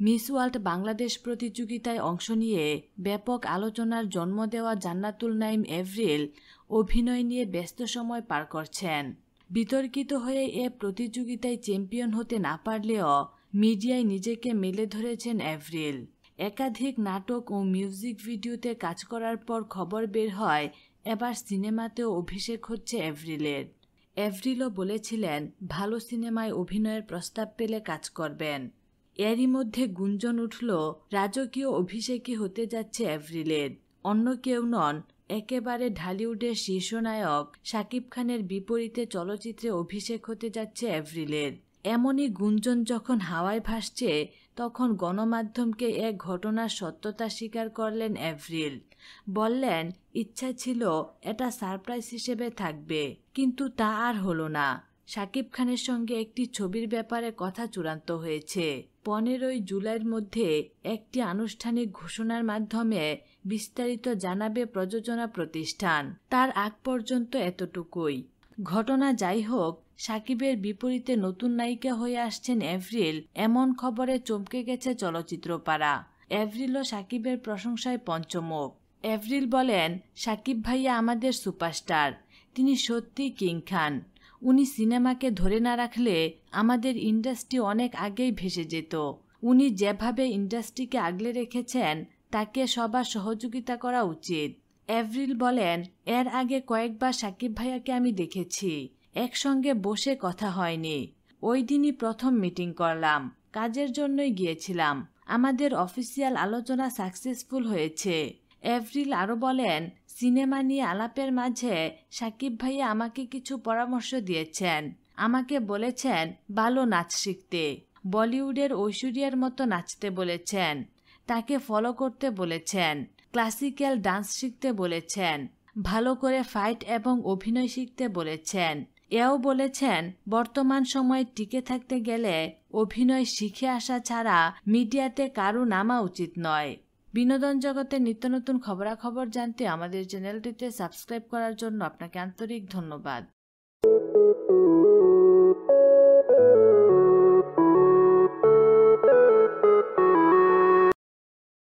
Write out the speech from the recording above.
Miss world Bangladesh প্রতিযোগিতায় অংশ নিয়ে ব্যাপক আলোচনার জন্ম দেওয়া জান্নাতুল নাইম এভরিল অভিনয় নিয়ে ব্যস্ত সময় পার করছেন। বিতর্কিত হয়ে এ প্রতিযোগিতায় চ্যাম্পিয়ন হতে না পারলেও মিডিয়ায় নিজেকে মেলে ধরেছেন এভরিল। একাধিক নাটক ও মিউজিক ভিডিওতে কাজ করার পর খবর বের হয় এবার সিনেমাতেও অভিষেক হচ্ছে এভরিলের। এভরিলও বলেছিলেন ভালো সিনেমায় অভিনয়ের প্রস্তাব পেলে কাজ করবেন। এরই মধ্যে গুঞ্জন উঠল রাজকীয় অভিষেকই হতে যাচ্ছে এভরিলের। অন্য কেউ নন, একেবারে ঢালিউডের শীর্ষনায়ক শাকিব খানের বিপরীতে চলচ্চিত্রে অভিষেক হতে যাচ্ছে এভরিলের। এমনই গুঞ্জন যখন হাওয়ায় ভাসছে তখন গণমাধ্যমকে এক ঘটনার সত্যতা স্বীকার করলেন এভরিল। বললেন ইচ্ছা ছিল এটা সারপ্রাইজ হিসেবে থাকবে, কিন্তু তা আর হলো না। শাকিব খানের সঙ্গে একটি ছবির ব্যাপারে কথা চূড়ান্ত হয়েছে। 15ই জুলাইয়ের মধ্যে একটি আনুষ্ঠানিক ঘোষণার মাধ্যমে বিস্তারিত জানাবে প্রযোজনা প্রতিষ্ঠান। তার আগ পর্যন্ত এতটুকুই। ঘটনা যাই হোক, শাকিবের বিপরীতে নতুন নায়িকা হয়ে আসছেন এভরিল, এমন খবরে চমকে গেছে চলচ্চিত্র পাড়া। এভরিলও শাকিবের প্রশংসায় পঞ্চমুখ। এভরিল বলেন, শাকিব ভাইয়া আমাদের সুপারস্টার, তিনি সত্যি কিং খান। উনি সিনেমাকে ধরে না রাখলে আমাদের ইন্ডাস্ট্রি অনেক আগেই ভেসে যেত। উনি যেভাবে ইন্ডাস্ট্রিকে আগলে রেখেছেন তাকে সবার সহযোগিতা করা উচিত। এভরিল বলেন, এর আগে কয়েকবার শাকিব ভাইয়াকে আমি দেখেছি, একসঙ্গে বসে কথা হয়নি। ওই দিনই প্রথম মিটিং করলাম, কাজের জন্যই গিয়েছিলাম। আমাদের অফিসিয়াল আলোচনা সাকসেসফুল হয়েছে। এভরিল আরও বলেন, সিনেমা নিয়ে আলাপের মাঝে শাকিব ভাইয়া আমাকে কিছু পরামর্শ দিয়েছেন। আমাকে বলেছেন ভালো নাচ শিখতে, বলিউডের ঐশ্বরিয়ার মতো নাচতে বলেছেন, তাকে ফলো করতে বলেছেন, ক্লাসিক্যাল ডান্স শিখতে বলেছেন, ভালো করে ফাইট এবং অভিনয় শিখতে বলেছেন। এও বলেছেন বর্তমান সময়ে টিকে থাকতে গেলে অভিনয় শিখে আসা ছাড়া মিডিয়াতে কারো নামা উচিত নয়। বিনোদন জগতের নিত্য নতুন খবরাখবর জানতে আমাদের চ্যানেলটিতে সাবস্ক্রাইব করার জন্য আপনাকে আন্তরিক ধন্যবাদ।